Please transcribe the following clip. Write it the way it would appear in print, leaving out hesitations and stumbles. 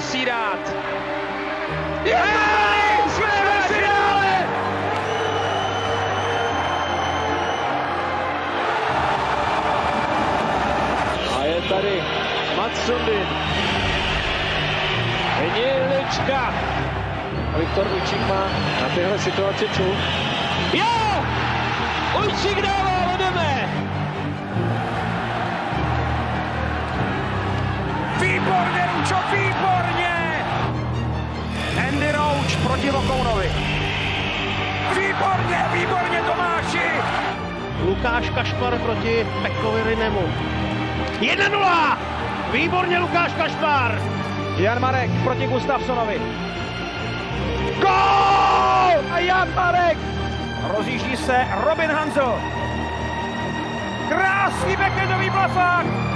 musí dát. Je to tady! Jsme v finále! A je tady Mats Sundin. Hnilička. Viktor Vujčík má na téhle situaci čuch. Jo! Vujčík dává, jdeme! Výborně, Ručo, výborně! Andy Roach proti Vokounovi. Výborně, výborně, Tomáši! Lukáš Kašpar proti Pekovi Rynemu. 1-0! Výborně Lukáš Kašpar! Jan Marek proti Gustafsonovi. Gól! A Jan Marek! Rozjíždí se Robin Hanzl. Krásný backhandový blafák!